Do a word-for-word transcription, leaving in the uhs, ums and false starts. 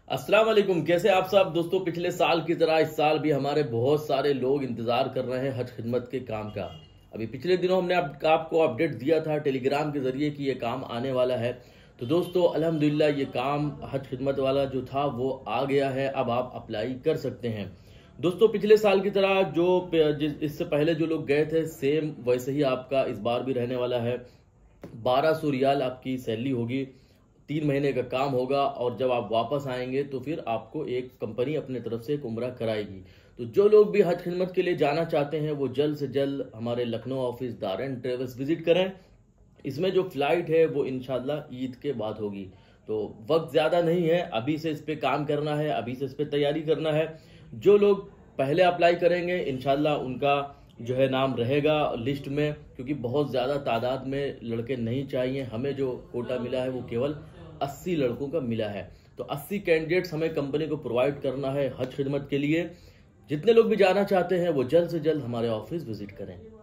अस्सलाम वालेकुम। कैसे आप सब दोस्तों। पिछले साल की तरह इस साल भी हमारे बहुत सारे लोग इंतजार कर रहे हैं हज खिदमत के काम का। अभी पिछले दिनों हमने आप, आपको अपडेट दिया था टेलीग्राम के जरिए कि ये काम आने वाला है। तो दोस्तों अल्हम्दुलिल्लाह ये काम हज खिदमत वाला जो था वो आ गया है। अब आप अप्लाई कर सकते हैं। दोस्तों पिछले साल की तरह जो इससे पहले जो लोग गए थे सेम वैसे ही आपका इस बार भी रहने वाला है। बारह सौ रियाल आपकी सैलरी होगी, तीन महीने का काम होगा और जब आप वापस आएंगे तो फिर आपको एक कंपनी अपने तरफ से एक उम्रा कराएगी। तो जो लोग भी हज खिदमत के लिए जाना चाहते हैं वो जल्द से जल्द हमारे लखनऊ ऑफिस दार एंड ट्रेवल्स विजिट करें। इसमें जो फ्लाइट है वो इंशाल्लाह ईद के बाद होगी। तो वक्त ज्यादा नहीं है, अभी से इस पे काम करना है, अभी से इस पे तैयारी करना है। जो लोग पहले अप्लाई करेंगे इंशाल्लाह उनका जो है नाम रहेगा लिस्ट में, क्योंकि बहुत ज्यादा तादाद में लड़के नहीं चाहिए। हमें जो कोटा मिला है वो केवल अस्सी लड़कों का मिला है। तो अस्सी कैंडिडेट्स हमें कंपनी को प्रोवाइड करना है हज खिदमत के लिए। जितने लोग भी जाना चाहते हैं वो जल्द से जल्द हमारे ऑफिस विजिट करें।